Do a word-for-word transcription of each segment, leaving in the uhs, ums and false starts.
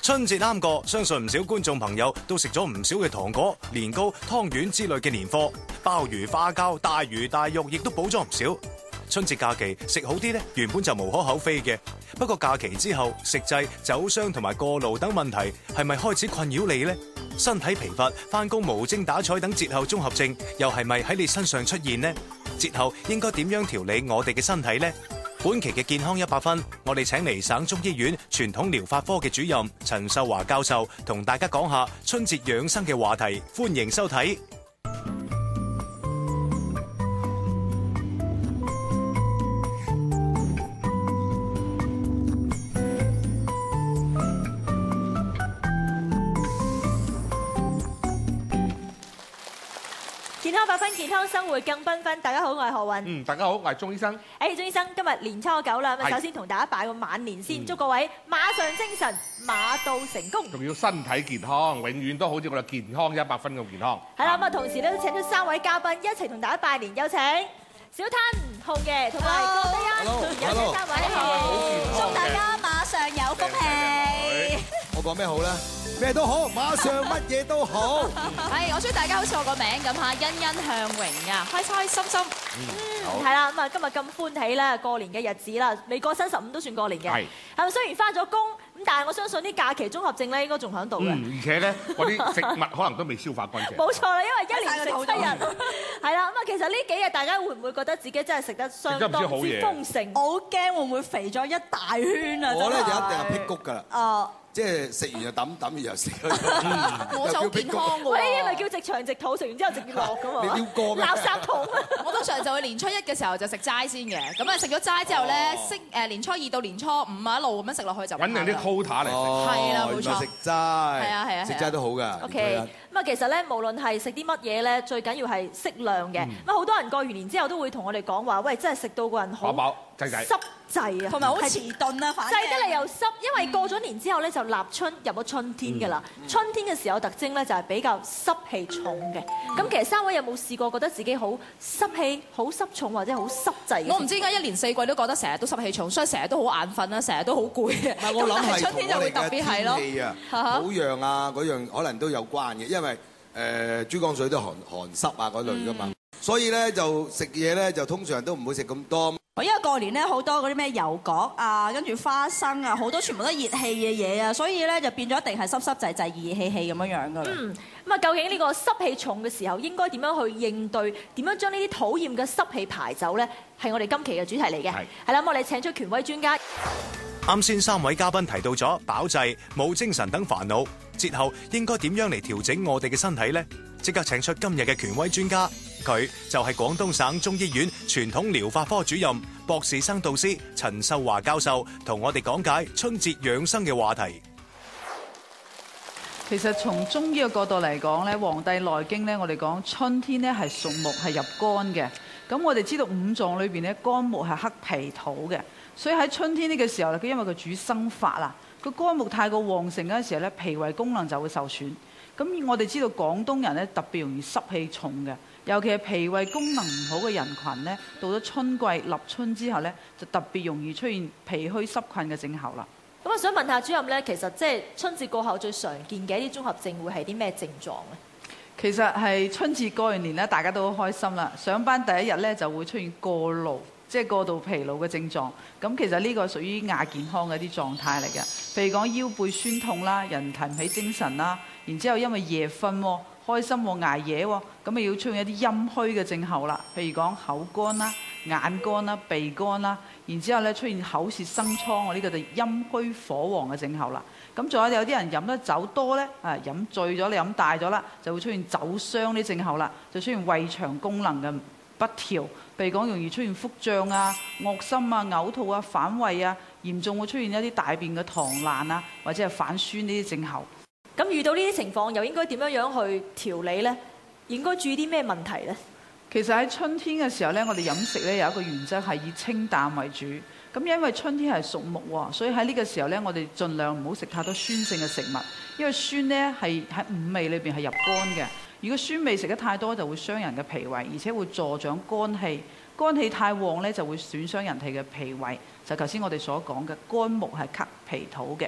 春節啱過，相信唔少觀眾朋友都食咗唔少嘅糖果、年糕、湯圓之類嘅年貨，鮑魚、花膠、大魚大肉亦都補咗唔少。春節假期食好啲呢，原本就無可厚非嘅。不過假期之後，食滯、酒傷同埋過勞等問題係咪開始困擾你呢？身體疲乏、返工無精打采等節後綜合症，又係咪喺你身上出現呢？節後應該點樣調理我哋嘅身體呢？本期嘅健康一百分，我哋請嚟省中醫院傳統療法科嘅主任陳秀華教授，同大家講下春節養生嘅話題。歡迎收睇。 健康百分，健康生活更繽紛。大家好，我係何韻。 嗯，大家好，我係鍾醫生。 誒，鍾醫生，今日年初九啦，咁首先同大家拜個晚年先，祝各位馬上精神，馬到成功。仲要身體健康，永遠都好似我哋健康一百分咁健康。 係啦，咁啊，同時咧都請咗三位嘉賓一齊同大家拜年，有請小吞、紅爺同埋郭德欣，有請三位， 祝大家馬上有福氣。 我講咩好咧？咩都好，馬上乜嘢都好。 係，我祝大家好似我個名咁嚇，欣欣向榮啊，開開心心。 嗯，係啦，咁啊，今日咁歡喜啦，過年嘅日子啦，未過新十五都算過年嘅。係。係咪雖然翻咗工，咁但係我相信啲假期綜合症咧應該仲喺度嘅。 嗯，而且咧，嗰啲食物可能都未消化乾淨。 冇錯啦，因為一年食七日。係啦，咁啊，其實呢幾日大家會唔會覺得自己真係食得相當之豐盛？ 我好驚會唔會肥咗一大圈啊！ 我咧就一定係辟谷㗎啦。 哦。 即係食完就抌，抌完又食。 我就好健康㗎喎。 呢啲咪叫直腸直肚，食完之後直落㗎嘛。 你要過咩？ 垃圾桶。 我通常就會年初一嘅時候就食齋先嘅，咁啊食咗齋之後咧，升誒年初二到年初五啊一路咁樣食落去就。 揾定啲 quota 嚟食。 係啦，冇錯。 食齋。 係啊係啊。 食齋都好㗎。 OK。咁啊，其實咧，無論係食啲乜嘢咧，最緊要係適量嘅。咁啊，好多人過完年之後都會同我哋講話，喂，真係食到個人好飽飽滯滯濕滯啊， 同埋好遲鈍啊，反正滯得嚟又濕，因為過咗年之後咧就立春入咗春天㗎啦。春天嘅時候特徵咧就係比較濕氣重嘅。咁其實三位有冇試過覺得自己好濕氣、好濕重或者好濕滯？ 我唔知點解一年四季都覺得成日都濕氣重，所以成日都好眼瞓啦，成日都好攰嘅。 但係我諗係春天就會特別係咯， 天氣啊、保養啊嗰樣可能都有關嘅，因為誒珠江水都寒寒濕啊嗰類㗎嘛，所以咧就食嘢咧就通常都唔會食咁多。 因為過年咧好多嗰啲咩油角啊，跟住花生啊，好多全部都係熱氣嘅嘢啊，所以咧就變咗一定係濕濕滯滯、熱氣氣咁樣樣噶啦。 嗯，咁啊，究竟呢個濕氣重嘅時候應該點樣去應對？點樣將呢啲討厭嘅濕氣排走咧？係我哋今期嘅主題嚟嘅。係。係啦，咁我哋請出權威專家。 啱先三位嘉賓提到咗飽滯、冇精神等煩惱，節後應該點樣嚟調整我哋嘅身體呢？即刻請出今日嘅權威專家，佢就係廣東省中醫院傳統療法科主任、博士生導師陳秀華教授，同我哋講解春節養生嘅話題。 其實從中醫嘅角度嚟講咧，《黃帝內經》咧，我哋講春天咧係屬木，係入肝嘅。咁我哋知道五臟裏邊咧，肝木係克脾土嘅，所以喺春天呢個時候咧，佢因為佢主生發啦，個肝木太過旺盛嗰陣時候咧，脾胃功能就會受損。咁我哋知道廣東人咧特別容易濕氣重嘅，尤其係脾胃功能唔好嘅人群咧，到咗春季立春之後咧，就特別容易出現脾虛濕困嘅症候啦。 咁我想問下主任咧，其實即係春節過後最常見嘅一啲綜合症會係啲咩症狀咧？ 其實係春節過完年咧，大家都好開心啦。上班第一日咧就會出現過勞，即係過度疲勞嘅症狀。咁其實呢個係屬於亞健康嘅一啲狀態嚟嘅。譬如講腰背酸痛啦，人提唔起精神啦，然之後因為夜瞓喎，開心喎，捱夜喎，咁咪要出現一啲陰虛嘅症候啦。譬如講口乾啦、眼乾啦、鼻乾啦，然之後咧出現口舌生瘡喎，呢個就陰虛火旺嘅症候啦。咁仲有有啲人飲得酒多咧，啊飲醉咗你飲大咗啦，就會出現酒傷呢症候啦，就出現胃腸功能嘅不調，譬如講容易出現腹脹啊、惡心啊、嘔吐啊、反胃啊，嚴重會出現一啲大便嘅溏爛啊，或者係反酸呢啲症候。 咁遇到呢啲情況，又應該點樣樣去調理呢？應該注意啲咩問題呢？ 其實喺春天嘅時候咧，我哋飲食咧有一個原則係以清淡為主。咁因為春天係屬木喎，所以喺呢個時候咧，我哋盡量唔好食太多酸性嘅食物，因為酸咧係喺五味裏邊係入肝嘅。如果酸味食得太多，就會傷人嘅脾胃，而且會助長肝氣。肝氣太旺咧，就會損傷人體嘅脾胃。就頭先我哋所講嘅肝木係克脾土嘅。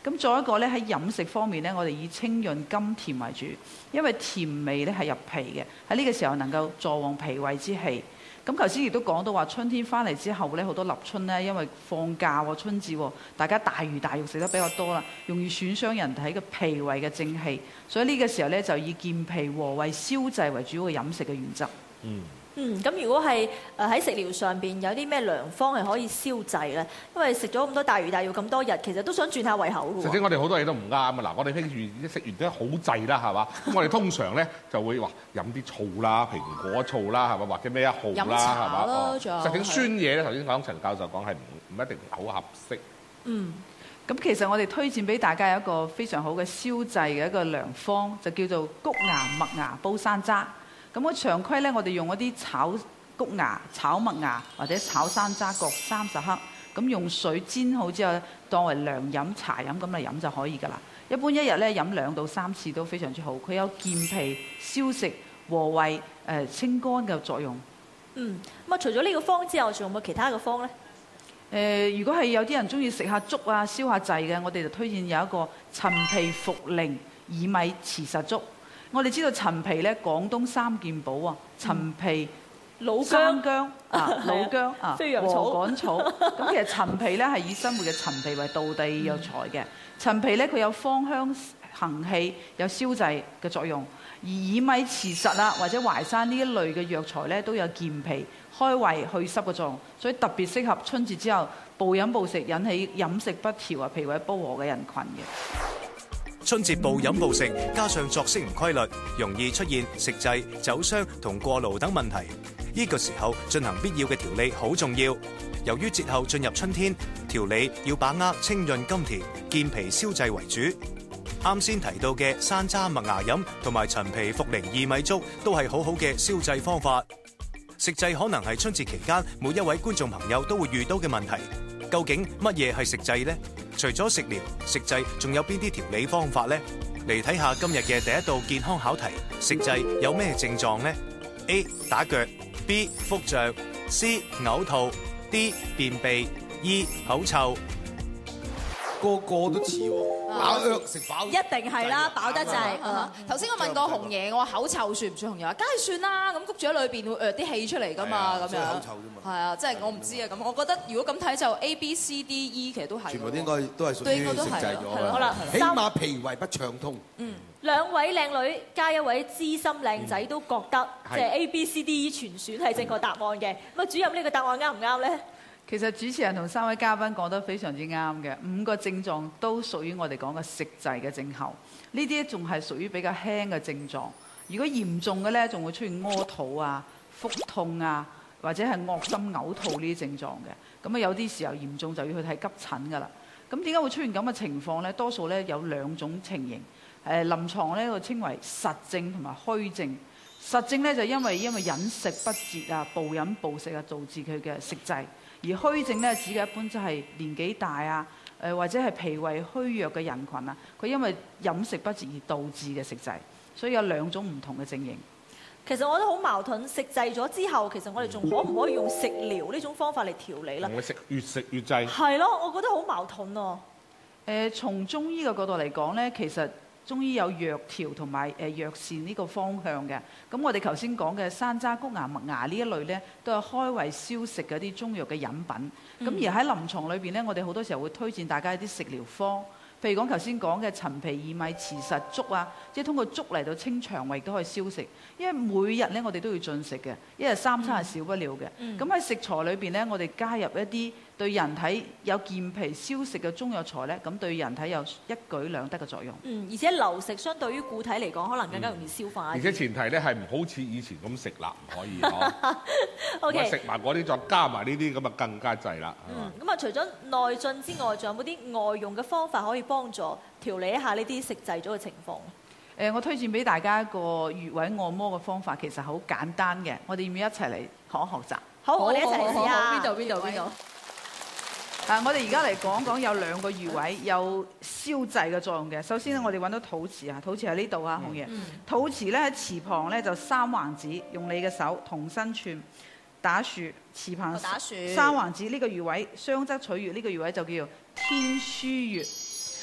咁再一個咧喺飲食方面咧，我哋以清潤甘甜為主，因為甜味咧係入脾嘅，喺呢個時候能夠助旺脾胃之氣。咁頭先亦都講到話，春天翻嚟之後咧，好多立春咧，因為放假喎、春節喎，大家大魚大肉食得比較多啦，容易損傷人體嘅脾胃嘅正氣，所以呢個時候咧就以健脾和胃消滯為主要嘅飲食嘅原則。 嗯。 嗯，咁如果係誒喺食療上邊有啲咩良方係可以消滯咧？因為食咗咁多大魚大肉咁多日，其實都想轉下胃口嘅喎。 實際我哋好多嘢都唔啱啊！嗱，我哋譬如食完都好滯啦，係嘛？咁我哋通常咧就會話飲啲醋啦、蘋果醋啦，係嘛？或者咩一號啦， 飲茶係嘛？ 咯哦仲有實際酸嘢咧，頭先講陳教授講係唔唔一定好合適。 嗯。 咁其實我哋推薦俾大家有一個非常好嘅消滯嘅一個良方，就叫做谷芽麥芽煲山楂。咁我常規咧，我哋用一啲炒谷芽、炒麥芽或者炒山楂各三十克，咁用水煎好之後咧，當為涼飲、茶飲咁嚟飲就可以㗎啦。一般一日咧飲兩到三次都非常之好，佢有健脾、消食、和胃、誒、呃、清肝嘅作用。 嗯，咁啊除咗呢個方之後，仲有冇其他嘅方咧？ 誒、呃，如果係有啲人中意食下粥啊、消下滯嘅，我哋就推薦有一個陳皮茯苓薏米糍實粥。我哋知道陳皮咧，廣東三件寶啊，陳皮、 老薑生薑啊、老薑啊、 飛揚草禾稈草。咁其實陳皮咧係以生活嘅陳皮為道地藥材嘅。陳皮咧佢有芳香行氣，有消滯嘅作用。而薏米糍實啦，或者淮山呢一類嘅藥材咧，都有健脾、開胃、去濕嘅作用，所以特別適合春節之後暴飲暴食引起飲食不調啊、脾胃不和嘅人群嘅。 春節暴飲暴食，加上作息唔規律，容易出現食滯、酒傷同過勞等問題。呢個時候進行必要嘅調理好重要。由於節後進入春天，調理要把握清潤甘甜、健脾消滯為主。啱先提到嘅山楂麥芽飲同埋陳皮茯苓薏米粥都係好好嘅消滯方法。食滯可能係春節期間每一位觀眾朋友都會遇到嘅問題。究竟乜嘢係食滯呢？除咗食療，食滯仲有邊啲調理方法呢？嚟睇下今日嘅第一道健康考題：食滯有咩症狀呢？ A. 打腳 B. 腹脹 C. 嘔吐 D. 便秘 E. 口臭。 個個都似喎，飽藥食飽一定係啦，飽得滯。 頭先我問過紅爺，我話口臭算唔算紅爺？話梗係算啦，咁谷住喺裏邊會誒啲氣出嚟㗎嘛，咁樣。 口臭啫嘛。 係啊，即係我唔知啊。咁我覺得如果咁睇就 A、B、C、D、E 其實都係。 全部應該都係屬於食滯咗好啦， 起碼脾胃不暢通。 嗯，兩位靚女加一位資深靚仔都覺得即係 A、B、C、D、E 全選係正確答案嘅。咁啊，主任呢個答案啱唔啱咧？ 其實主持人同三位嘉賓講得非常之啱嘅，五個症狀都屬於我哋講嘅食滯嘅症候。呢啲仲係屬於比較輕嘅症狀。如果嚴重嘅咧，仲會出現屙肚啊、腹痛啊，或者係惡心嘔吐呢啲症狀嘅。咁啊，有啲時候嚴重就要去睇急診㗎啦。咁點解會出現咁嘅情況咧？多數咧有兩種情形。誒臨床咧，我稱為實症同埋虛症。實症咧就因為因為飲食不節啊、暴飲暴食啊，導致佢嘅食滯。而虛症咧指嘅一般就係年紀大啊，誒或者係脾胃虛弱嘅人群啊，佢因為飲食不節而導致嘅食滯，所以有兩種唔同嘅症型。 其實我覺得好矛盾，食滯咗之後，其實我哋仲可唔可以用食療呢種方法嚟調理咧？ 同佢食越食越滯。 係咯，我覺得好矛盾喎。 誒，從中醫嘅角度嚟講咧，其實中醫有藥調同埋誒藥膳呢個方向嘅。咁我哋頭先講嘅山楂、谷芽、麥芽呢一類咧，都係開胃消食嘅啲中藥嘅飲品。咁、嗯、而喺臨床裏邊咧，我哋好多時候會推薦大家一啲食療方，譬如講頭先講嘅陳皮薏米糍實粥啊，即係通過粥嚟到清腸胃都可以消食。因為每日咧我哋都要進食嘅，一日三餐係少不了嘅。咁喺、嗯、食材裏邊咧，我哋加入一啲對人體有健脾消食嘅中藥材咧，咁對人體有一舉兩得嘅作用。 嗯，而且流食相對於固體嚟講，可能更加容易消化、嗯。 而且前提咧係唔好似以前咁食辣，唔可以嗬。 O K。 食埋嗰啲再加埋呢啲咁啊，更加滯啦。 嗯，咁啊，除咗內進之外，仲有冇啲外用嘅方法可以幫助調理一下呢啲食滯咗嘅情況？ 誒、呃，我推薦俾大家一個穴位按摩嘅方法，其實好簡單嘅。我哋要唔要一齊嚟學一學習？ 好，我哋一齊嚟試下。 邊度邊度邊度？ 啊！我哋而家嚟講講有兩個穴位有消滯嘅作用嘅。首先咧，我哋揾到肚臍啊，肚臍喺呢度啊，紅爺。嗯、肚臍咧喺臍旁咧就三橫指，用你嘅手同身寸打豎臍旁。打豎。三橫指呢個穴位，雙側取穴呢個穴位就叫天樞穴。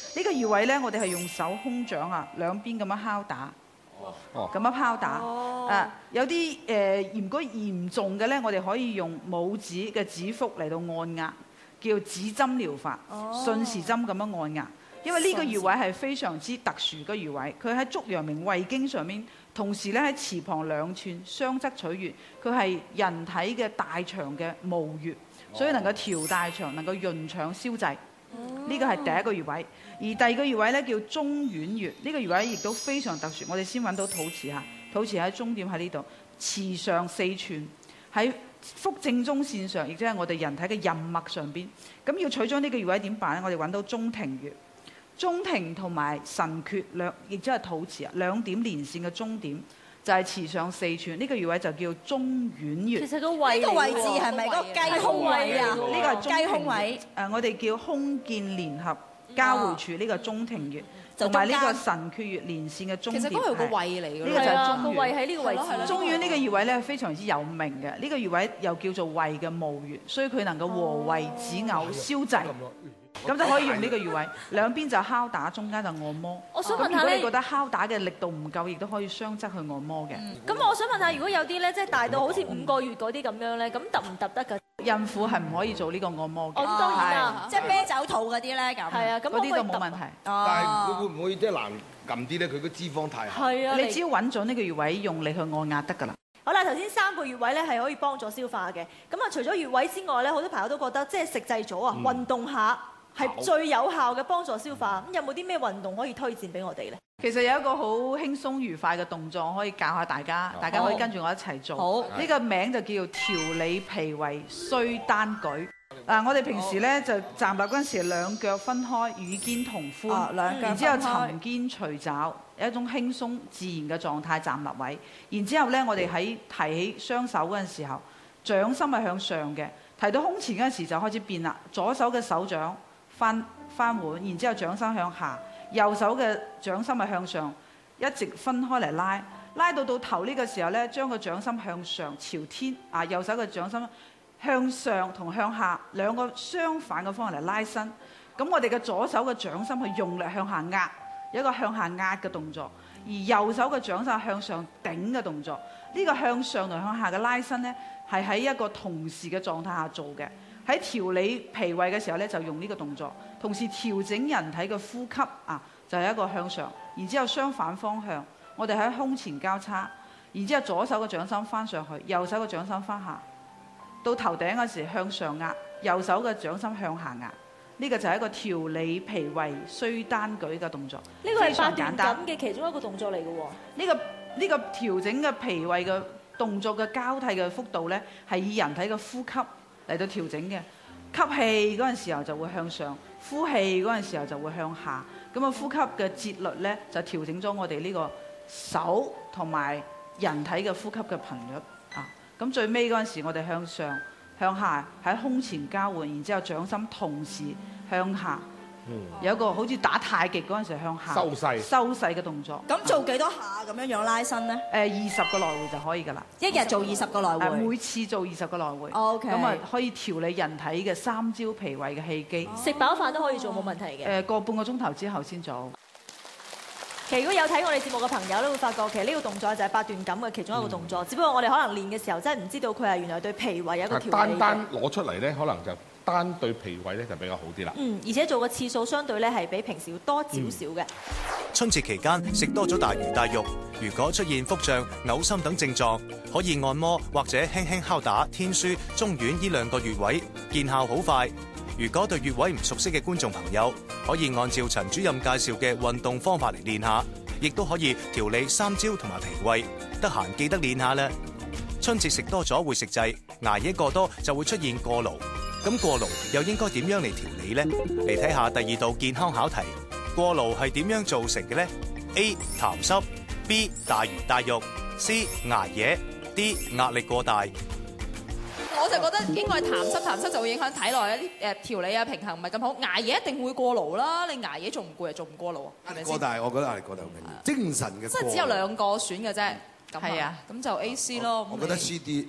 呢個穴位咧，我哋係用手空掌啊，兩邊咁樣敲打， 哦咁樣敲打。誒有啲誒如果嚴重嘅咧，我哋可以用拇指嘅指腹嚟到按壓，叫指針療法，順時針咁樣按壓。因為呢個穴位係非常之特殊嘅穴位，佢喺足陽明胃經上面，同時咧喺臍旁兩寸雙側取穴，佢係人體嘅大腸嘅募穴，所以能夠調大腸，能夠潤腸消滯。呢個係第一個穴位，而第二個穴位咧叫中脘穴，呢、這個穴位亦都非常特殊。我哋先揾到肚臍嚇，肚臍喺中點喺呢度，臍上四寸喺腹正中線上，亦即係我哋人體嘅任脈上邊。咁要取咗呢個穴位點辦咧？我哋揾到中庭穴。中庭同埋神闕兩，亦即係肚臍啊，兩點連線嘅中點就係臍上四寸，呢、這個穴位就叫中脘穴。 其實個位呢個位置係咪嗰個雞胸位啊？ 呢個係中雞胸位。 誒、呃，我哋叫胸肩聯合交匯處，呢、這個中庭穴， 就同埋呢個神闕穴連線嘅中點。 其實嗰個係個胃嚟㗎， 呢個就係中個胃穴。 喺呢個位置。 中脘呢個穴位咧非常之有名嘅，呢、這個穴位又叫做胃嘅募穴，所以佢能夠和胃止嘔、消滯。咁就可以用呢個穴位，兩邊就敲打，中間就按摩。 我想問下咧， 咁如果你覺得敲打嘅力度唔夠，亦都可以雙側去按摩嘅。 咁我想問下，如果有啲咧，即係大到好似五個月嗰啲咁樣咧，咁揼唔揼得㗎？ 孕婦係唔可以做呢個按摩嘅。 哦，當然啦， 即係啤酒肚嗰啲咧咁。 係啊，咁嗰啲就冇問題。 但係佢會唔會即係難撳啲咧？佢個脂肪太厚。 係啊， 你只要揾準呢個穴位，用力去按壓得㗎啦。 好啦，頭先三個穴位咧係可以幫助消化嘅。咁啊，除咗穴位之外咧，好多朋友都覺得即係食滯咗啊，運動下係最有效嘅幫助消化。咁有冇啲咩運動可以推薦俾我哋咧？ 其實有一個好輕鬆愉快嘅動作可以教下大家，大家可以跟住我一齊做。 好， 呢個名就叫調理脾胃須單舉。嗱，我哋平時咧就站立嗰陣時，兩腳分開，與肩同寬， 啊兩腳然之後分開沉肩隨爪，有一種輕鬆自然嘅狀態站立位。然之後咧，我哋喺提起雙手嗰陣時候，掌心係向上嘅，提到胸前嗰陣時就開始變啦。左手嘅手掌翻翻滿，然之後掌心向下，右手嘅掌心係向上，一直分開嚟拉，拉到到頭呢個時候咧，將個掌心向上朝天，啊右手嘅掌心向上同向下兩個相反嘅方向嚟拉伸。咁我哋嘅左手嘅掌心去用力向下壓，有一個向下壓嘅動作，而右手嘅掌心向上頂嘅動作。呢、這個向上同向下嘅拉伸呢，係喺一個同時嘅狀態下做嘅。喺調理脾胃嘅時候咧，就用呢個動作，同時調整人體嘅呼吸啊，就係、是、一個向上，然之後相反方向，我哋喺胸前交叉，然之後左手嘅掌心翻上去，右手嘅掌心翻下，到頭頂嗰時向上壓，右手嘅掌心向下壓，呢、這個就係一個調理脾胃須單舉嘅動作。 呢個係八非常簡段單錦嘅其中一個動作嚟嘅喎。 呢、這個呢、這個調整嘅脾胃嘅動作嘅交替嘅幅度咧，係以人體嘅呼吸嚟到調整嘅。吸氣嗰陣時候就會向上，呼氣嗰陣時候就會向下。咁啊，呼吸嘅節律咧就調整咗我哋呢個手同埋人體嘅呼吸嘅頻率啊。咁最尾嗰陣時，我哋向上向下喺胸前交換，然之後掌心同時向下。有一個好似打太極嗰陣時向下收勢收勢嘅動作。 咁做幾多下咁樣樣拉伸咧？ 誒，二十個來回就可以㗎啦。 一日做二十個來誒， 回。 每次做二十個來回。 OK 咁啊，可以調理人體嘅三焦脾胃嘅氣機。 食飽飯都可以做冇問題嘅。 誒，個半個鐘頭之後先做。 其實如果有睇我哋節目嘅朋友咧，會發覺其實呢個動作就係八段錦嘅其中一個動作。只不過我哋可能練嘅時候真係唔知道佢係原來對脾胃有一個調理嘅。 單單攞出嚟咧，可能就單對脾胃咧就比較好啲啦。 嗯，而且做嘅次數相對咧係比平時要多少少嘅。 春節期間食多咗大魚大肉，如果出現腹脹、嘔心等症狀，可以按摩或者輕輕敲打天樞、中脘呢兩個穴位，見效好快。如果對穴位唔熟悉嘅觀眾朋友，可以按照陳主任介紹嘅運動方法嚟練下，亦都可以調理三焦同埋脾胃。得閒記得練下啦。春節食多咗會食滯，捱夜過多就會出現過勞。咁過勞又應該點樣嚟調理呢？嚟睇下第二道健康考題。過勞係點樣造成嘅呢？ A. 痰濕 B. 大魚大肉 C. 捱夜 D. 壓力過大。 我就覺得應該係痰濕，痰濕就會影響體內一啲誒調理啊平衡唔係咁好。捱夜一定會過勞啦，你捱夜做唔攰又做唔過勞啊？係咪先？ 過大，我覺得壓力過大好緊要。精神嘅過勞。 即係只有兩個選嘅啫。咁係啊， 咁就 A、C 咯。 我覺得 C、D。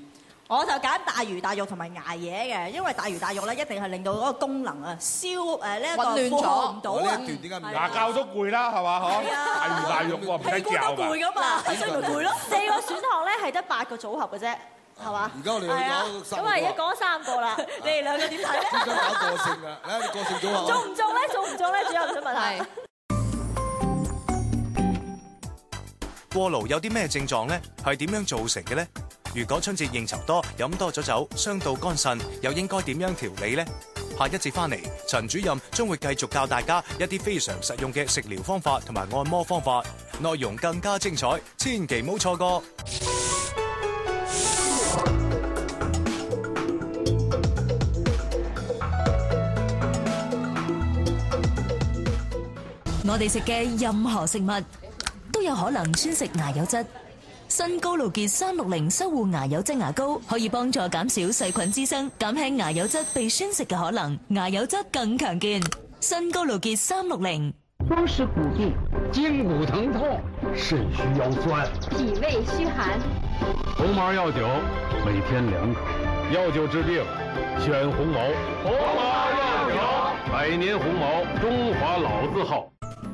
我就揀大魚大肉同埋捱夜嘅，因為大魚大肉咧一定係令到嗰個功能啊消誒呢一個負荷唔到啊。 呢一段點解唔牙教都攰啦，係嘛？嗬，大魚大肉喎，唔使屁股教㗎。 都攰噶嘛，所以咪攰咯。 四個選項咧係得八個組合嘅啫，係嘛？ 而家我哋去講三個。 咁啊，而家講三個啦，你哋兩個點睇咧？ 專登搞個性啊！嚟，你個性組合。 中唔中咧？中唔中咧？主任想問下。 過勞有啲咩症狀呢？係點樣造成嘅呢？如果春節應酬多，飲多咗酒，傷到肝腎，又應該點樣調理呢？下一節翻嚟，陳主任將會繼續教大家一啲非常實用嘅食療方法同埋按摩方法，內容更加精彩，千祈唔好錯過。 我哋食嘅任何食物都有可能酸蝕牙釉質。新高露潔三六零修護牙釉質牙膏可以幫助減少細菌滋生，減輕牙釉質被酸蝕嘅可能，牙釉質更強健。新高露潔三六零。 风湿骨病、筋骨疼痛、肾虚腰酸、 脾胃虚寒。 红毛药酒每天两口，药酒治病，选红毛。红毛药酒，百年红毛，中华老字号。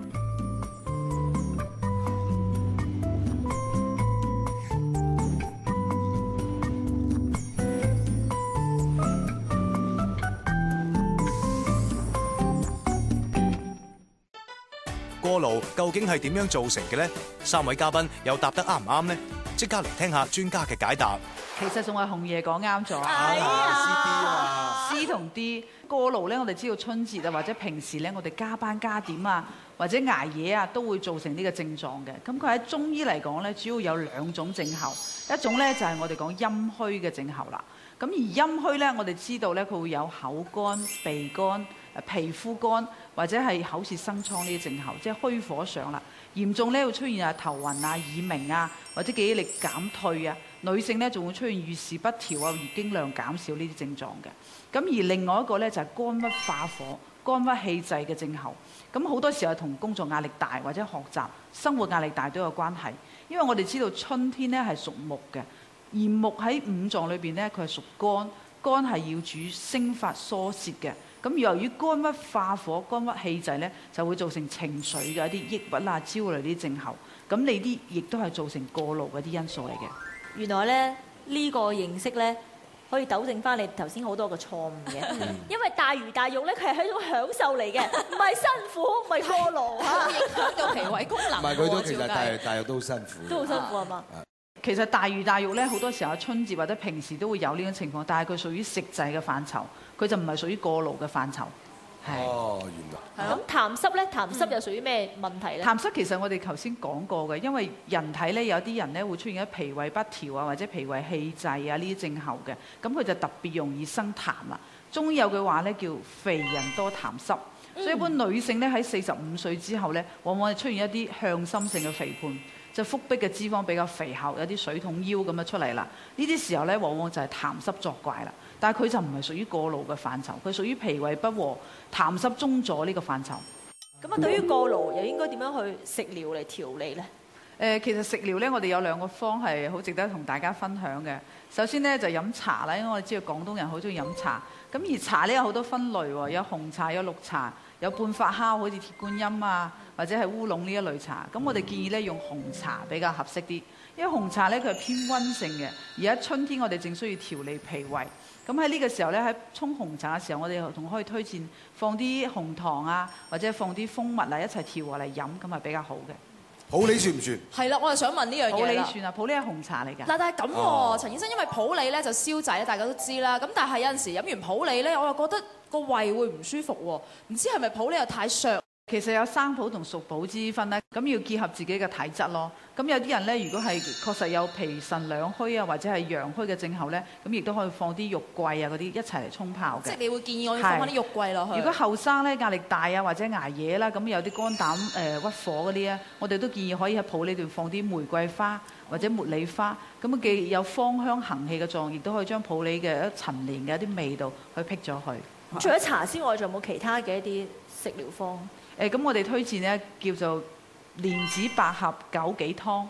過勞究竟係點樣造成嘅呢？三位嘉賓又答得啱唔啱呢？即刻嚟聽下專家嘅解答。 其實仲係紅爺講啱咗。 係啊 C 同 D 過勞咧，我哋知道春節啊，或者平時咧，我哋加班加點啊，或者捱夜啊，都會造成呢個症狀嘅。咁佢喺中醫嚟講咧，主要有兩種症候，一種咧就係我哋講陰虛嘅症候啦。咁而陰虛咧，我哋知道咧，佢會有口乾、鼻乾、皮膚乾，或者係口舌生瘡呢啲症候，即係虛火上啦。嚴重咧會出現啊頭暈啊、耳鳴啊，或者記憶力減退啊。女性咧仲會出現月事不調啊、月經量減少呢啲症狀嘅。咁而另外一個咧就係肝鬱化火、肝鬱氣滯嘅症候。咁好多時候同工作壓力大或者學習、生活壓力大都有關係。因為我哋知道春天咧係屬木嘅。而木喺五臟裏邊咧，佢係屬肝，肝係要主升發疏泄嘅。咁由於肝鬱化火、肝鬱氣滯咧，就會造成情緒嘅一啲抑鬱啊、焦慮呢啲症候。咁呢啲亦都係造成過勞嘅啲因素嚟嘅。 原來咧呢個認識咧可以糾正翻你頭先好多個錯誤嘅，因為大魚大肉咧佢係一種享受嚟嘅，唔係辛苦，唔係過勞嚇， 影響到脾胃功能。 唔係佢都其實大大肉都好辛苦。 都好辛苦係嘛？ 其實大魚大肉咧，好多時候春節或者平時都會有呢種情況，但係佢屬於食滯嘅範疇，佢就唔係屬於過勞嘅範疇。 哦，原來。 咁痰濕咧，痰濕又屬於咩問題咧？ 痰濕其實我哋頭先講過嘅，因為人體咧有啲人咧會出現一脾胃不調啊，或者脾胃氣滯啊呢啲症候嘅，咁佢就特別容易生痰啦。中醫有句話咧叫肥人多痰濕，所以一般女性咧喺四十五歲之後咧，往往係出現一啲向心性嘅肥胖。就腹壁嘅脂肪比較肥厚，有啲水桶腰咁樣出嚟啦。呢啲時候咧，往往就係痰濕作怪啦。但係佢就唔係屬於過勞嘅範疇，佢屬於脾胃不和、痰濕中阻呢個範疇。 咁啊，對於過勞又應該點樣去食療嚟調理咧？ 誒，其實食療咧，我哋有兩個方係好值得同大家分享嘅。首先咧就飲茶啦，因為我哋知道廣東人好中意飲茶。咁而茶咧有好多分類喎，有紅茶、有綠茶、有半發酵，好似鐵觀音啊，或者係烏龍呢一類茶。咁我哋建議咧用紅茶比較合適啲，因為紅茶咧佢係偏溫性嘅，而喺春天我哋正需要調理脾胃。咁喺呢個時候咧，喺沖紅茶嘅時候，我哋仲可以推薦放啲紅糖啊，或者放啲蜂蜜啊一齊調和嚟飲，咁係比較好嘅。 普洱算唔算？ 係啦，我係想問呢樣嘢啦。 普洱算啊，普洱係紅茶嚟㗎。 嗱，但係咁喎，陳醫生，因為普洱咧就消滯咧，大家都知啦。咁但係有陣時飲完普洱咧，我又覺得個胃會唔舒服喎，唔知係咪普洱又太削？ 其實有生普同熟普之分咧，咁要結合自己嘅體質咯。咁有啲人咧，如果係確實有脾腎兩虛啊，或者係陽虛嘅症候咧，咁亦都可以放啲肉桂啊嗰啲一齊嚟沖泡嘅。 即係你會建議我要放翻啲肉桂落去。 如果後生咧壓力大啊，或者捱夜啦，咁有啲肝膽誒、呃、鬱火嗰啲咧，我哋都建議可以喺普洱度放啲玫瑰花或者茉莉花，咁既有芳香行氣嘅作用，亦都可以將普洱嘅一陳年嘅一啲味道去辟咗佢。 除咗茶之外，仲有冇其他嘅一啲食療方？ 誒咁我哋推薦咧叫做蓮子百合枸杞湯。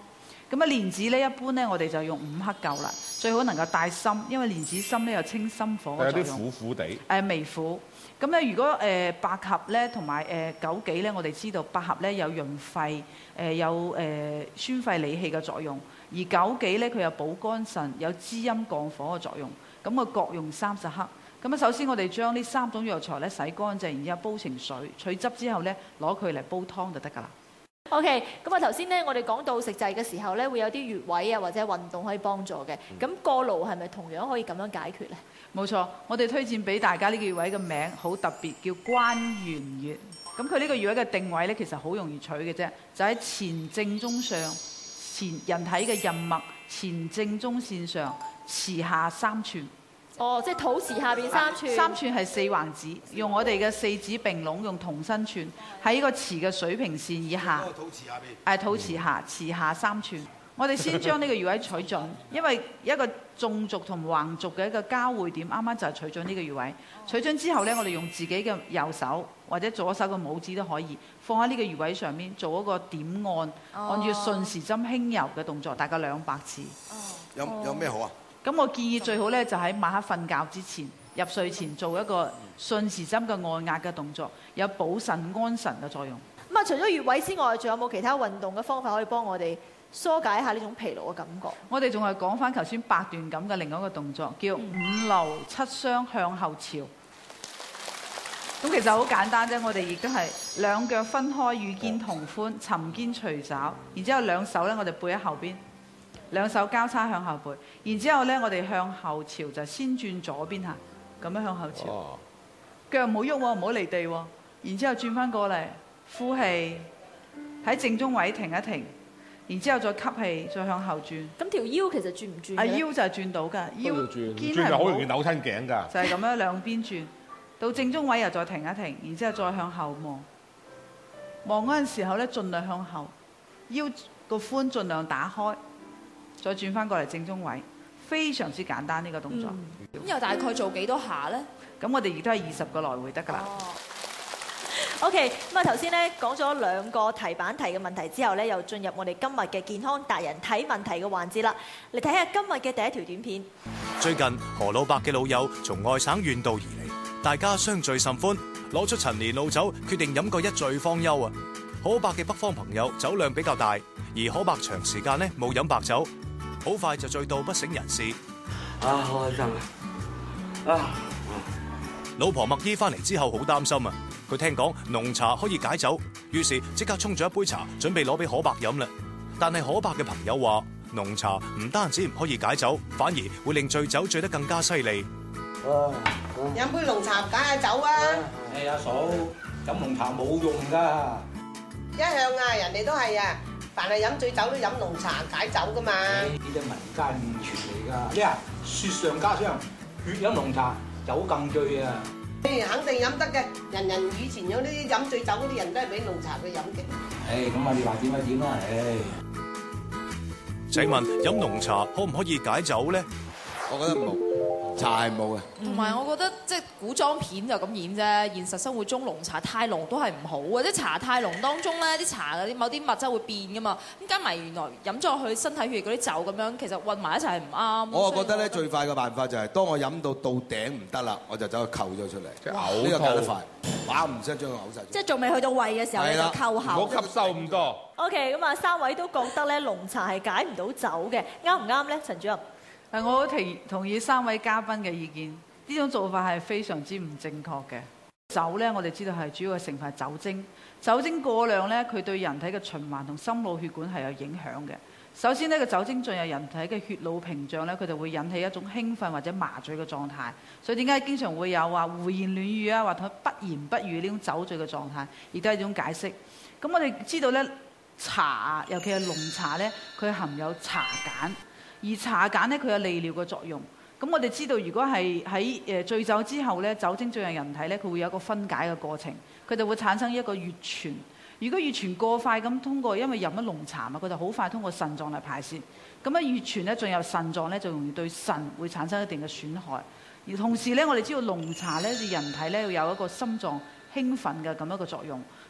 咁啊蓮子咧一般咧我哋就用五克夠啦，最好能夠帶參，因為蓮子參咧有清心火嘅作有啲用。 苦苦地。 誒微苦。咁咧如果誒百合咧同埋誒枸杞咧，我哋知道百合咧有潤肺，誒有誒宣肺理氣嘅作用，而枸杞咧佢有補肝腎，有滋陰降火嘅作用。咁我各用三十克。咁啊首先我哋將呢三種藥材咧洗乾淨，然之後煲成水，取汁之後咧攞佢嚟煲湯就得㗎啦。 OK，咁啊頭先咧，我哋講到食滯嘅時候咧，會有啲穴位啊或者運動可以幫助嘅。咁過勞係咪同樣可以咁樣解決咧？ 冇錯，我哋推薦俾大家呢個穴位嘅名好特別，叫關元穴。咁佢呢個穴位嘅定位咧，其實好容易取嘅啫，就喺前正中上，前人體嘅任脈前正中線上，臍下三寸。 哦，即係肚臍下邊三寸。 三寸係四橫指，用我哋嘅四指並攏，用同心寸喺呢個臍嘅水平線以下。 肚臍下邊。 誒，肚臍下，臍下三寸。我哋先將呢個穴位取準，因為一個縱軸同橫軸嘅一個交匯點，啱啱就係取準呢個穴位。取準之後呢，我哋用自己嘅右手或者左手嘅拇指都可以放喺呢個穴位上面做一個點按，按住順時針輕柔嘅動作，大概兩百次。 有有咩好啊？ 咁我建議最好咧，就喺晚黑瞓覺之前、入睡前做一個順時針嘅按壓嘅動作，有補腎安神嘅作用。 咁啊，除咗穴位之外，仲有冇其他運動嘅方法可以幫我哋疏解下呢種疲勞嘅感覺？ 我哋仲係講翻頭先八段錦嘅另外一個動作，叫五流七雙向後朝。咁其實好簡單啫，我哋亦都係兩腳分開，與肩同寬，沉肩隨爪，然之後兩手咧，我哋背喺後邊。兩手交叉向後背，然之後咧，我哋向後朝就先轉左邊下，咁樣向後朝，哦、腳唔好喐喎，唔好離地喎，然之後轉翻過嚟，呼氣，喺正中位停一停，然之後再吸氣，再向後轉。咁條腰其實轉唔轉？ 啊腰就係轉到㗎，腰轉就好容易扭親頸㗎。 就係咁樣兩邊轉，到正中位又再停一停，然之後再向後望，望嗰陣時候咧，盡量向後，腰個寬盡量打開。再轉翻過嚟正中位，非常之簡單呢個動作。 咁、嗯、又大概做幾多下呢？ 咁我哋亦都係二十個來回得㗎啦。 哦、OK，咁啊頭先咧講咗兩個提板題嘅問題之後咧，又進入我哋今日嘅健康達人睇問題嘅環節啦。嚟睇下今日嘅第一條短片。 最近何老伯嘅老友從外省遠道而嚟，大家相聚甚歡，攞出陳年老酒，決定飲個一醉方休啊！可伯嘅北方朋友酒量比較大，而可伯長時間咧冇飲白酒。好快就醉到不省人事。 啊，好開心啊！啊， 老婆麥姨翻嚟之後好擔心啊！佢聽講濃茶可以解酒，於是即刻沖咗一杯茶，準備攞俾可伯飲啦。但係可伯嘅朋友話，濃茶唔單止唔可以解酒，反而會令醉酒醉得更加犀利。 飲杯濃茶解下酒啊！ 係阿嫂，飲濃茶冇用㗎。 一向啊，人哋都係啊。凡係飲醉酒都飲濃茶解酒噶嘛？ 呢啲民間誤傳嚟㗎。你啊，雪上加霜，越飲濃茶酒更醉啊！ 誒，肯定飲得嘅。人人以前有啲飲醉酒嗰啲人都係俾濃茶佢飲嘅。 誒，咁啊，你話點就點啦，誒。 請問飲濃茶可唔可以解酒咧？ 我覺得冇，茶係冇嘅。 同埋我覺得即係古裝片就咁演啫，現實生活中濃茶太濃都係唔好嘅，即係茶太濃當中咧，啲茶嗰啲某啲物質會變噶嘛。咁加埋原來飲咗去身體血嗰啲酒咁樣，其實混埋一齊係唔啱。 我覺得咧最快嘅辦法就係當我飲到到頂唔得啦，我就走去扣咗出嚟， 即係嘔呢個搞得快，哇唔聲將佢嘔晒。 即係仲未去到胃嘅時候你就扣口。 唔好吸收咁多。 OK，咁啊三位都覺得咧濃茶係解唔到酒嘅，啱唔啱咧？陳主任。 誒，我好同同意三位嘉賓嘅意見，呢種做法係非常之唔正確嘅。酒呢，我哋知道係主要嘅成分係酒精，酒精過量呢，佢對人體嘅循環同心腦血管係有影響嘅。首先呢，個酒精進入人體嘅血腦屏障呢，佢就會引起一種興奮或者麻醉嘅狀態。所以點解經常會有話胡言亂語啊，或者不言不語呢種酒醉嘅狀態，亦都係一種解釋。咁我哋知道呢，茶尤其係濃茶呢，佢含有茶鹼。而茶鹼咧，佢有利尿嘅作用。咁我哋知道，如果係喺誒醉酒之後咧，酒精進入人體咧，佢會有一個分解嘅過程，佢就會產生一個乙醛。如果乙醛過快咁通過，因為飲咗濃茶嘛，佢就好快通過腎臟嚟排泄。咁啊，乙醛咧進入腎臟咧，就容易對腎會產生一定嘅損害。而同時咧，我哋知道濃茶咧，對人體咧要有一個心臟興奮嘅咁一個作用。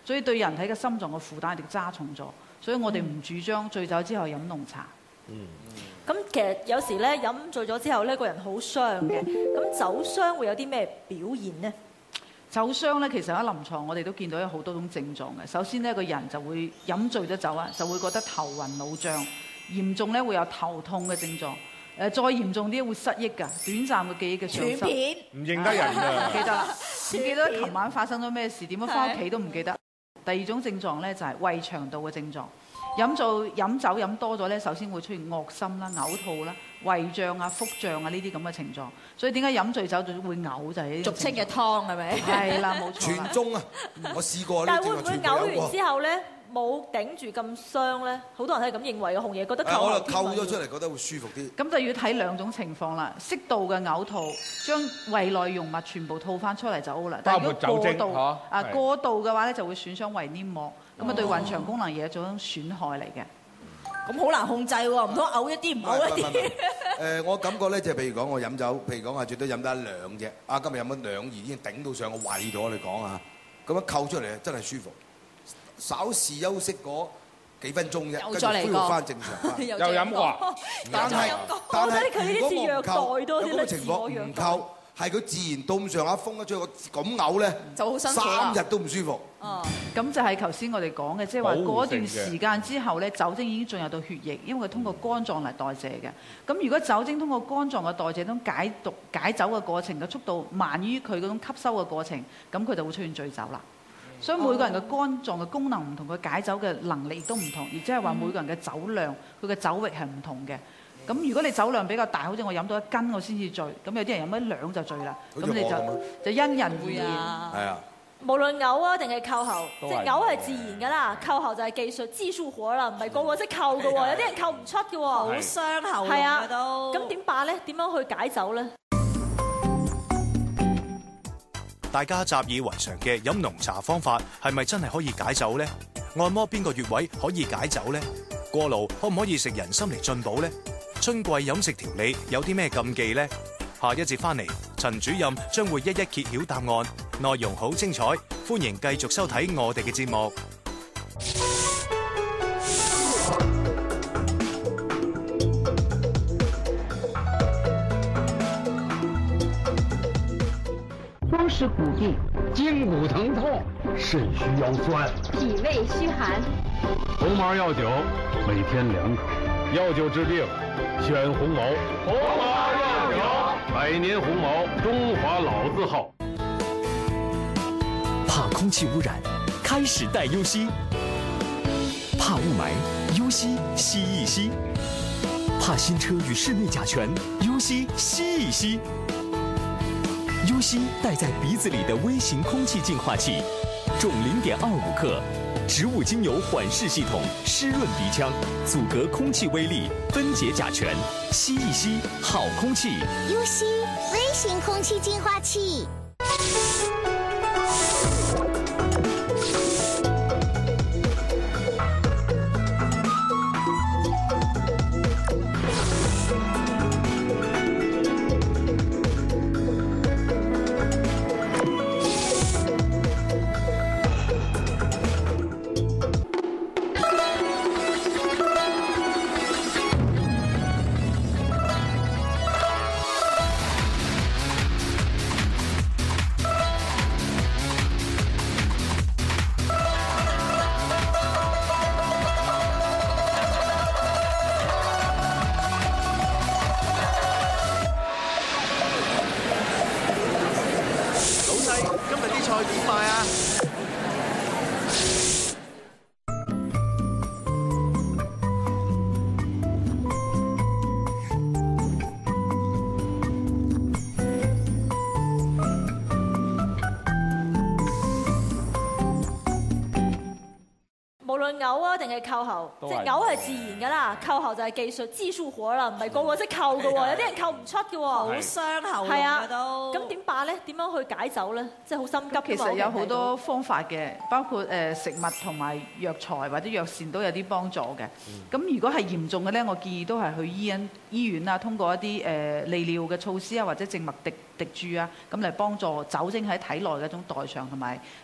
所以對人體嘅心臟嘅負擔亦加重咗。所以我哋唔主張醉酒之後飲濃茶。 嗯。 咁其實有時咧飲醉咗之後咧，個人好傷嘅。咁酒傷會有啲咩表現呢？ 酒傷咧，其實喺臨床我哋都見到有好多種症狀嘅。首先呢，個人就會飲醉咗酒啊，就會覺得頭暈腦脹，嚴重咧會有頭痛嘅症狀。誒再嚴重啲會失憶㗎，短暫嘅記憶嘅喪失。斷片。唔認得人㗎。記得啦，唔記得琴晚發生咗咩事，點樣翻屋企都唔記得。第二種症狀咧就係胃腸道嘅症狀。飲做飲酒飲多咗咧，首先會出現惡心啦、嘔吐啦、胃脹啊、腹脹啊呢啲咁嘅情狀。所以點解飲醉酒就會嘔就係呢啲。俗稱嘅湯係咪？係啦，冇錯。全中啊！我試過呢啲。 但係會唔會嘔完之後咧冇頂住咁傷咧？好多人係咁認為嘅，紅爺覺得扣我就扣咗出嚟，覺得會舒服啲。 咁就要睇兩種情況啦。適度嘅嘔吐，將胃內容物全部吐翻出嚟就 O 啦。但係如果過度啊過度嘅話咧，就會損傷胃黏膜。咁啊，對胃腸功能有一種損害嚟嘅。 咁好難控制喎，唔通嘔一啲唔嘔一啲？ 誒，我感覺咧就係譬如講我飲酒，譬如講啊，最多飲得一兩啫。啊，今日飲咗兩二已經頂到上個胃咗，你講啊，咁樣扣出嚟真係舒服。稍事休息嗰幾分鐘啫，跟住恢復翻正常。 又飲過， 但係但係如果我唔扣， 有咁嘅情況唔扣，係佢自然到咁上下風一出個咁嘔咧，就好辛苦啦，三日都唔舒服。 哦，咁就係頭先我哋講嘅，即係話嗰段時間之後咧，酒精已經進入到血液，因為佢通過肝臟嚟代謝嘅。咁如果酒精通過肝臟嘅代謝，種解毒解酒嘅過程嘅速度慢於佢嗰種吸收嘅過程，咁佢就會出現醉酒啦。所以每個人嘅肝臟嘅功能唔同，佢解酒嘅能力都唔同，而即係話每個人嘅酒量，佢嘅酒域係唔同嘅。咁如果你酒量比較大，好似我飲到一斤我先至醉，咁有啲人飲一兩就醉啦。咁你就就因人而異。 係啊。 無論嘔啊定係扣喉，即係嘔係自然㗎啦，扣喉就係技術技術活啦，唔係個個識扣㗎喎，有啲人扣唔出㗎喎，好傷喉係啊都。 咁點辦咧？點樣去解酒咧？ 大家習以為常嘅飲濃茶方法係咪真係可以解酒呢？按摩邊個穴位可以解酒呢？過勞可唔可以食人參嚟進補呢？春季飲食調理有啲咩禁忌呢？下一節翻嚟，陳主任將會一一揭曉答案，內容好精彩，歡迎繼續收睇我哋嘅節目。 风湿骨病、筋骨疼痛、肾虚腰酸、 脾胃虚寒。 红毛药酒每天两口，药酒治病，选红毛。红毛药酒，百年红毛，中华老字号。 怕空气污染，开始戴优吸。怕雾霾，优吸吸一吸。怕新车与室内甲醛，优吸吸一吸。优吸戴在鼻子里的微型空气净化器，重零点二五克，植物精油缓释系统，湿润鼻腔，阻隔空气微粒，分解甲醛，吸一吸好空气。 优吸微型空气净化器。 嘔啊定係扣喉，即係嘔係自然㗎啦，扣喉就係技術技術活啦，唔係個個識扣㗎喎，有啲人扣唔出㗎喎，好傷喉係啊都。 咁點辦咧？點樣去解酒咧？即係好心急。 其實有好多方法嘅，包括誒食物同埋藥材或者藥膳都有啲幫助嘅。咁、嗯、如果係嚴重嘅咧，我建議都係去醫院醫院啊，通過一啲誒利尿嘅措施啊，或者靜脈滴滴注啊，咁嚟幫助酒精喺體內嘅一種代償同埋誒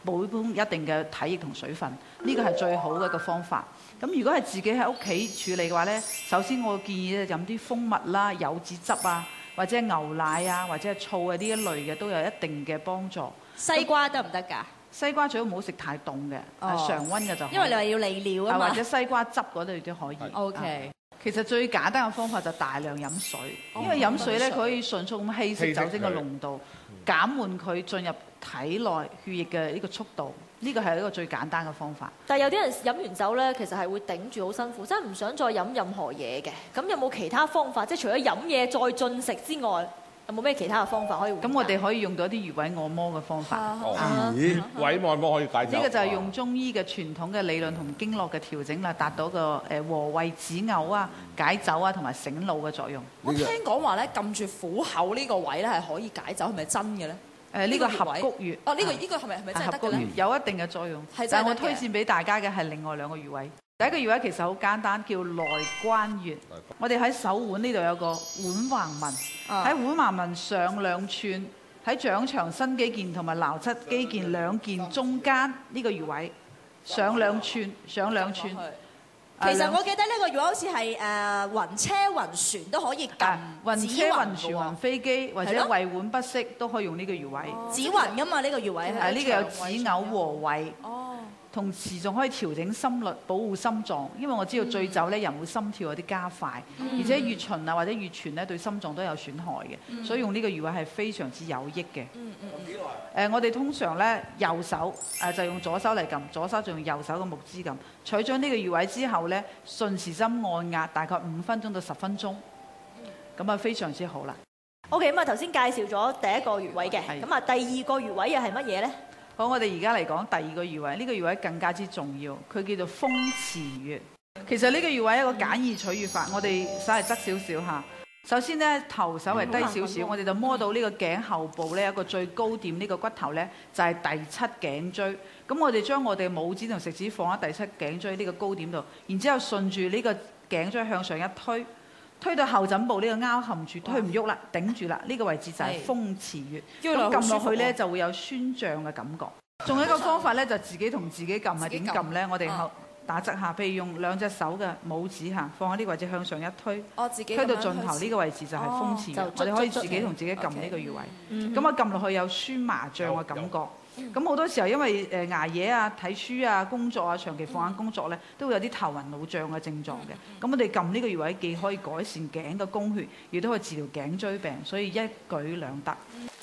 補充一定嘅體液同水分，呢個係最好嘅一個方法。咁如果係自己喺屋企處理嘅話咧，首先我建議咧飲啲蜂蜜啦、柚子汁啊，或者係牛奶啊，或者係醋啊呢一類嘅都有一定嘅幫助。 西瓜得唔得㗎？ 西瓜最好唔好食太凍嘅，係常溫嘅就好。 因為你話要利尿啊嘛。 或者西瓜汁嗰類都可以。 O K。 其實最簡單嘅方法就大量飲水，因為飲水咧佢可以迅速咁稀釋酒精嘅濃度，減緩佢進入體內血液嘅呢個速度。呢個係一個最簡單嘅方法。 但係有啲人飲完酒咧，其實係會頂住好辛苦，真係唔想再飲任何嘢嘅。咁有冇其他方法？即係除咗飲嘢再進食之外，有冇咩其他嘅方法可以？ 咁我哋可以用到一啲穴位按摩嘅方法。 哦，穴位按摩可以解酒。 呢個就係用中醫嘅傳統嘅理論同經絡嘅調整啦，達到個誒和胃止嘔啊、解酒啊同埋醒腦嘅作用。 我聽講話咧，撳住虎口呢個位咧係可以解酒，係咪真嘅咧？ 誒呢個合谷穴。 哦，呢個呢個係咪係咪真係得嘅咧？ 有一定嘅作用。 係真係得嘅。 但係我推薦俾大家嘅係另外兩個穴位。第一個穴位其實好簡單，叫內關穴。我哋喺手腕呢度有個腕橫紋，喺腕橫紋上兩寸，喺掌長伸肌腱同埋橈側肌腱兩腱中間呢個穴位，上兩寸，上兩寸。 其實我記得呢個穴位好似係誒暈車暈船都可以撳， 暈車暈船暈飛機或者胃脘不適都可以用呢個穴位。 止暈㗎嘛呢個穴位係。 誒呢個有止嘔和胃。同時仲可以調整心率，保護心臟。因為我知道醉酒咧，人會心跳有啲加快， 嗯、 而且乙醇啊或者乙醛咧對心臟都有損害嘅，嗯、所以用呢個穴位係非常之有益嘅。 嗯嗯誒、呃，我哋通常咧右手誒、呃、就用左手嚟撳，左手就用右手嘅木枝撳。取咗呢個穴位之後咧，順時針按壓大概五分鐘到十分鐘，咁啊非常之好啦。 OK， 咁啊頭先介紹咗第一個穴位嘅，咁啊第二個穴位又係乜嘢咧？ 好，我哋而家嚟講第二個穴位，呢、這個穴位更加之重要，佢叫做風池穴。其實呢個穴位係一個簡易取穴法，我哋稍為側少少嚇。首先呢，頭稍為低少少，我哋就摸到呢個頸後部呢一個最高點，呢個骨頭呢，就係第七頸椎。咁我哋將我哋拇指同食指放喺第七頸椎呢個高點度，然之後順住呢個頸椎向上一推。推到後枕部呢個凹陷處，推唔喐啦，頂住啦，呢、這個位置就係風池穴。咁撳落去咧就會有酸脹嘅感覺。仲有一個方法咧，就自己同自己撳係點撳咧？我哋後打側下，譬如用兩隻手嘅拇指嚇，放喺呢個位置向上一推， 哦、自己推到盡頭呢個位置就係風池穴。哦、我哋可以自己同自己撳呢個穴位。咁啊撳落去有酸麻脹嘅感覺。咁好多時候因為誒捱夜啊、睇書啊、工作啊、長期放眼工作咧，都會有啲頭暈腦脹嘅症狀嘅。咁我哋撳呢個穴位既可以改善頸嘅供血，亦都可以治療頸椎病，所以一舉兩得。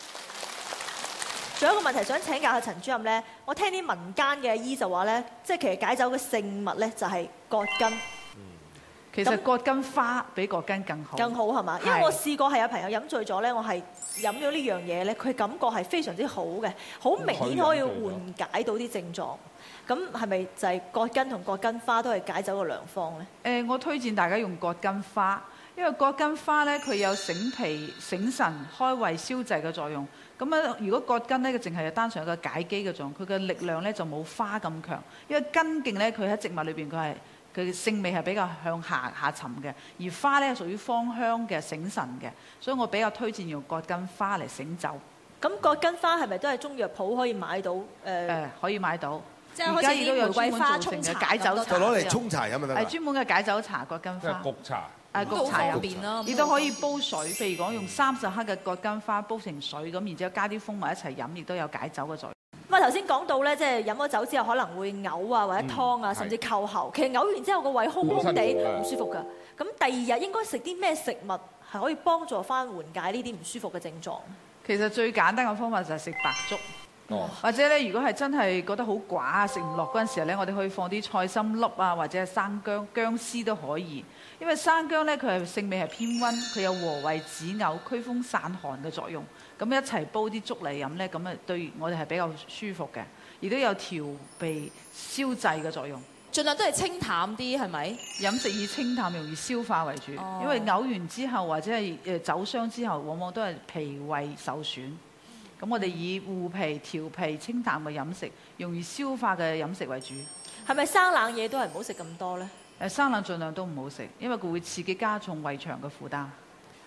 仲有一個問題想請教下陳主任咧，我聽啲民間嘅醫就話咧，即係其實解酒嘅聖物咧就係葛根。 其實葛根花比葛根更好。 更好係嘛？因為我試過係有朋友飲醉咗咧，我係飲咗呢樣嘢咧，佢感覺係非常之好嘅，好明顯可以緩解到啲症狀。咁係咪就係葛根同葛根花都係解酒嘅良方咧？ 誒、呃，我推薦大家用葛根花，因為葛根花咧佢有醒脾、醒神、開胃、消滯嘅作用。咁啊，如果葛根咧，佢淨係單純有個解肌嘅作用，佢嘅力量咧就冇花咁強。因為根莖咧，佢喺植物裏邊佢係。佢嘅性味係比較向下下沉嘅，而花咧屬於芳香嘅醒神嘅，所以我比較推薦用葛根花嚟醒酒。 咁葛根花係咪都係中藥鋪可以買到？誒、呃呃，可以買到。 即係好似啲玫瑰花沖茶解酒茶， 就攞嚟沖茶飲咪得啦。 係專門嘅解酒茶，葛根花。 焗茶。 誒焗茶入邊啦， 亦都可以煲水。譬如講用三十克嘅葛根花煲成水咁，然之後加啲蜂蜜一齊飲，亦都有解酒嘅作用。 咁啊頭先講到咧，即係飲咗酒之後可能會嘔啊，或者湯啊，甚至扣喉。其實嘔完之後個胃空空地唔舒服㗎。咁第二日應該食啲咩食物係可以幫助翻緩解呢啲唔舒服嘅症狀？ 其實最簡單嘅方法就係食白粥。哦、或者咧，如果係真係覺得好寡啊，食唔落嗰陣時候咧，我哋可以放啲菜心粒啊，或者係生薑、薑絲都可以。因為生薑咧，佢係性味係偏溫，佢有和胃止嘔、驅風散寒嘅作用。咁一齊煲啲粥嚟飲咧，咁啊對我哋係比較舒服嘅，亦都有調鼻消滯嘅作用。 盡量都係清淡啲，係咪？ 飲食以清淡容易消化為主，哦、因為嘔完之後或者係誒酒傷之後，往往都係脾胃受損。咁我哋以護脾、調脾、清淡嘅飲食，容易消化嘅飲食為主。 係咪生冷嘢都係唔好食咁多咧？ 誒生冷盡量都唔好食，因為佢會刺激加重胃腸嘅負擔。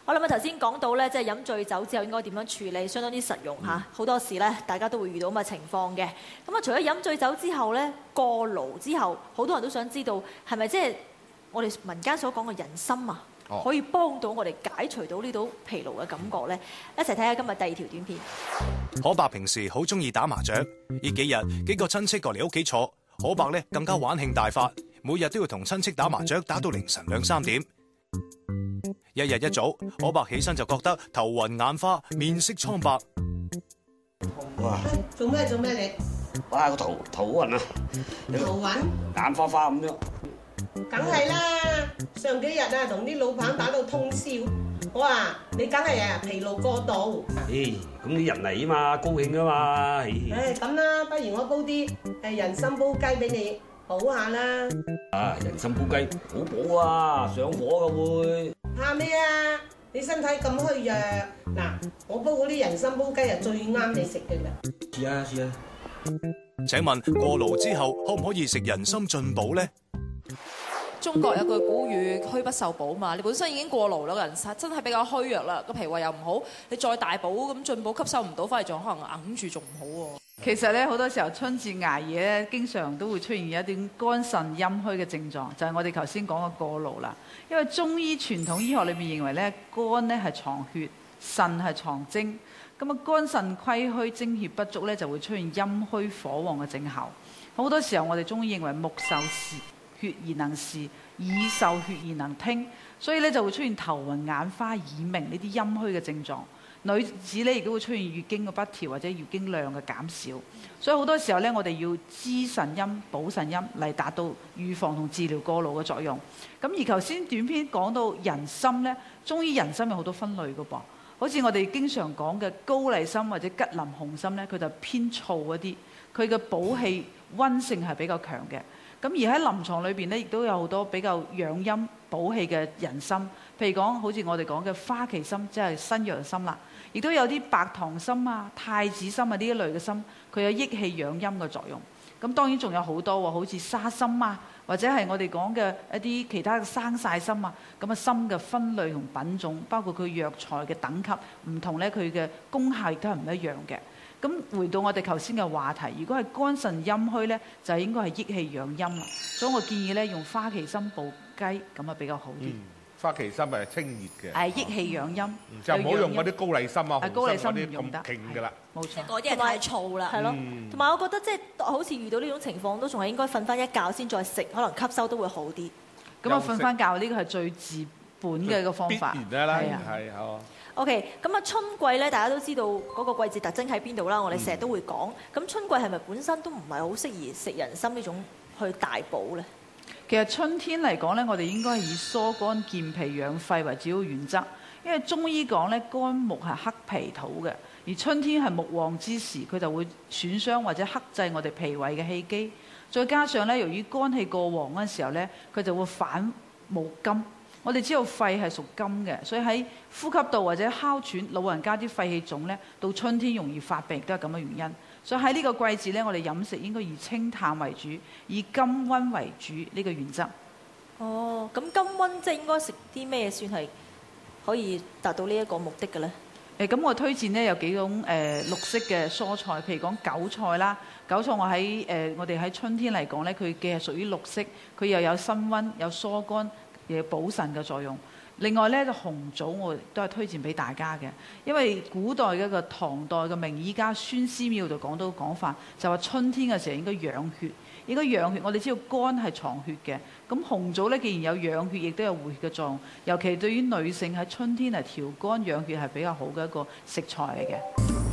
我諗啊頭先講到咧，即係飲醉酒之後應該點樣處理，相當之實用嚇。好多時咧，大家都會遇到咁嘅情況嘅。咁啊，除咗飲醉酒之後咧，過勞之後，好多人都想知道係咪即係我哋民間所講嘅人參啊，可以幫到我哋解除到呢種疲勞嘅感覺咧？一齊睇下今日第二條短片。 可伯平時好中意打麻雀，呢幾日幾個親戚過嚟屋企坐，可伯咧更加玩興大發，每日都要同親戚打麻雀，打到凌晨兩三點。一日一早，可伯起身就覺得頭暈眼花，面色蒼白。 哇！做咩做咩你？ 哇！個頭頭好暈啊！ 頭暈？ 眼花花咁樣。 梗係啦！上幾日啊，同啲老闆打到通宵，我話你梗係啊疲勞過度。 誒，咁啲人嚟啊嘛，高興啊嘛。 誒咁啦，不如我煲啲誒人參煲雞俾你補下啦。 啊，人參煲雞好補啊，上火噶會。 怕咩啊？你身體咁虛弱，嗱，我煲嗰啲人參煲雞啊，最啱你食嘅啦。 試下試下。 請問過勞之後可唔可以食人參進補呢？ 中國有句古語虛不受補嘛，你本身已經過勞啦，人真係比較虛弱啦，個脾胃又唔好，你再大補咁進補吸收唔到，反而仲可能揞住仲唔好喎。 其實咧好多時候春節捱夜咧，經常都會出現一啲肝腎陰虛嘅症狀，就係、是、我哋頭先講嘅過勞啦。因為中醫傳統醫學裏面認為咧，肝咧係藏血，腎係藏精，咁啊肝腎虧虛、精血不足咧，就會出現陰虛火旺嘅症候。好多時候我哋中醫認為木受血而能視，耳受血而能聽，所以咧就會出現頭暈眼花、耳鳴呢啲陰虛嘅症狀。女子咧亦都會出現月經嘅不調或者月經量嘅減少，所以好多時候咧我哋要滋腎陰、補腎陰嚟達到預防同治療過勞嘅作用。咁而頭先短片講到人參咧，中醫人參有好多分類嘅噃，好似我哋經常講嘅高麗參或者吉林紅參咧，佢就偏燥一啲，佢嘅補氣溫性係比較強嘅。咁而喺臨床裏邊咧，亦都有好多比較養陰補氣嘅人參，譬如講好似我哋講嘅花旗參，即係新藥參啦，亦都有啲白唐參啊、太子參啊呢一類嘅參，佢有益氣養陰嘅作用。咁當然仲有好多喎，好似沙參啊，或者係我哋講嘅一啲其他嘅生曬參啊，咁啊參嘅分類同品種，包括佢藥材嘅等級唔同咧，佢嘅功效亦都係唔一樣嘅。咁回到我哋頭先嘅話題，如果係肝腎陰虛咧，就應該係益氣養陰啦。所以我建議咧用花旗參補雞，咁啊比較好啲。 嗯，花旗參係清熱嘅。 係益氣養陰。 就唔好用嗰啲高麗參啊、紅參嗰啲咁勁㗎啦。 冇錯。 嗰啲係太燥啦。 係咯。同埋我覺得即係好似遇到呢種情況，都仲係應該瞓翻一覺先再食，可能吸收都會好啲。 咁啊瞓翻覺呢個係最治本嘅一個方法。 必然啦，係係。 OK，咁啊春季咧，大家都知道嗰個季節特徵喺邊度啦。我哋成日都會講，咁春季係咪本身都唔係好適宜食人參呢種去大補咧？ 其實春天嚟講咧，我哋應該係以疏肝健脾養肺為主要原則。因為中醫講咧，肝木係克脾土嘅，而春天係木旺之時，佢就會損傷或者克制我哋脾胃嘅氣機。再加上咧，由於肝氣過旺嗰陣時候咧，佢就會反無金。我哋知道肺係屬金嘅，所以喺呼吸道或者哮喘，老人家啲肺氣腫咧，到春天容易發病，都係咁嘅原因。所以喺呢個季節咧，我哋飲食應該以清淡為主，以甘温為主呢個原則。 哦，咁甘温即係應該食啲咩算係可以達到呢一個目的嘅咧？ 誒，咁我推薦咧有幾種誒、呃、綠色嘅蔬菜，譬如講韭菜啦，韭菜我喺誒、呃、我哋喺春天嚟講咧，佢既係屬於綠色，佢又有辛温、有疏肝。嘢補腎嘅作用。另外咧，就紅棗我都係推薦俾大家嘅，因為古代嘅一個唐代嘅名醫家孫思邈就講到講法，就話春天嘅時候應該養血，應該養血。我哋知道肝係藏血嘅，咁紅棗咧既然有養血，亦都有活血嘅作用。尤其對於女性喺春天嚟調肝養血係比較好嘅一個食材嚟嘅。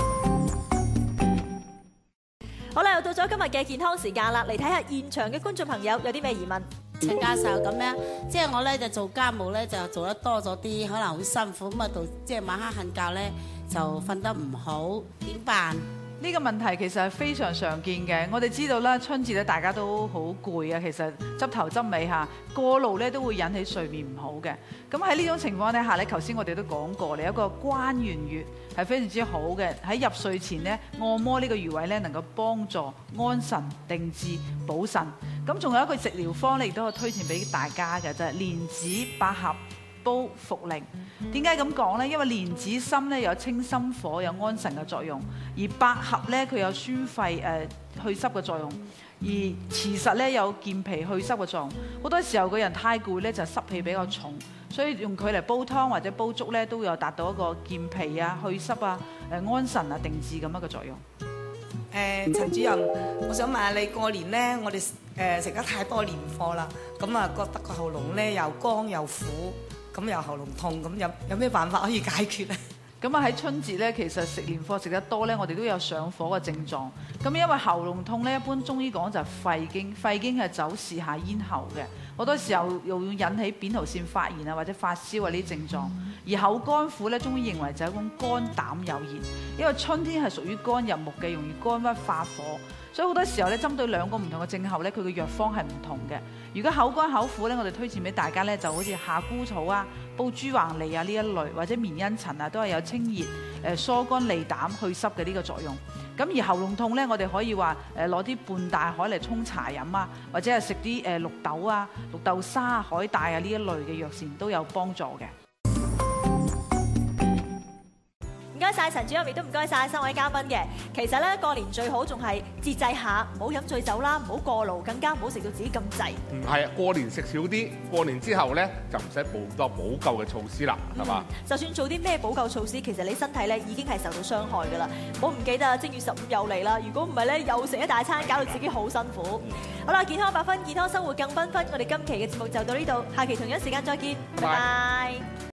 好啦，又到咗今日嘅健康時間啦，嚟睇下現場嘅觀眾朋友有啲咩疑問。 陳教授咁樣，即係我咧就做家務咧就做得多咗啲，可能好辛苦咁啊，到即係晚黑瞓覺咧就瞓得唔好，點辦？ 呢個問題其實係非常常見嘅。我哋知道啦，春節咧大家都好攰啊，其實執頭執尾嚇，過勞咧都會引起睡眠唔好嘅。咁喺呢種情況底下咧，頭先我哋都講過，你有一個關元穴係非常之好嘅。喺入睡前咧，按摩呢個穴位咧，能夠幫助安神定志、補腎。咁仲有一個食療方咧，亦都可以推薦俾大家嘅，就係蓮子、百合、 煲茯苓。點解咁講呢？因為蓮子心咧有清心火、有安神嘅作用，而百合咧佢有宣肺誒去濕嘅作用，而芡實咧有健脾去濕嘅作用。好多時候個人太攰咧就濕氣比較重，所以用佢嚟煲湯或者煲粥咧都有達到一個健脾啊、去濕啊、誒安神啊、定志咁樣嘅作用。 誒陳主任，我想問下你過年咧，我哋誒食得太多年貨啦，咁啊覺得個喉嚨咧又乾又苦，咁又喉嚨痛，咁有有咩辦法可以解決咧？ 咁啊喺春節咧，其實食年貨食得多咧，我哋都有上火嘅症狀。咁因為喉嚨痛咧，一般中醫講就係肺經，肺經係走視下咽喉嘅，好多時候又會引起扁桃腺發炎啊或者發燒啊呢啲症狀。而口乾苦咧，中醫認為就係一種肝膽有熱，因為春天係屬於肝入木嘅，容易肝鬱化火。所以好多時候咧，針對兩個唔同嘅症候咧，佢嘅藥方係唔同嘅。如果口乾口苦咧，我哋推薦俾大家咧，就好似夏枯草啊、煲豬橫脷啊呢一類，或者綿茵陳啊，都係有清熱、誒疏肝利膽、去濕嘅呢個作用。咁而喉嚨痛咧，我哋可以話誒攞啲半大海嚟沖茶飲啊，或者係食啲誒綠豆啊、綠豆沙啊、海帶啊呢一類嘅藥膳都有幫助嘅。 唔該晒陳主任，亦都唔該晒三位嘉賓嘅。其實咧過年最好仲係節制下，唔好飲醉酒啦，唔好過勞，更加唔好食到自己咁滯。 唔係啊，過年食少啲，過年之後咧就唔使補咁多補救嘅措施啦，係嘛？ 就算做啲咩補救措施，其實你身體咧已經係受到傷害㗎啦。唔好唔記得正月十五又嚟啦，如果唔係咧又食一大餐，搞到自己好辛苦。好啦，健康百分，健康生活更繽紛。我哋今期嘅節目就到呢度，下期同樣時間再見，拜拜。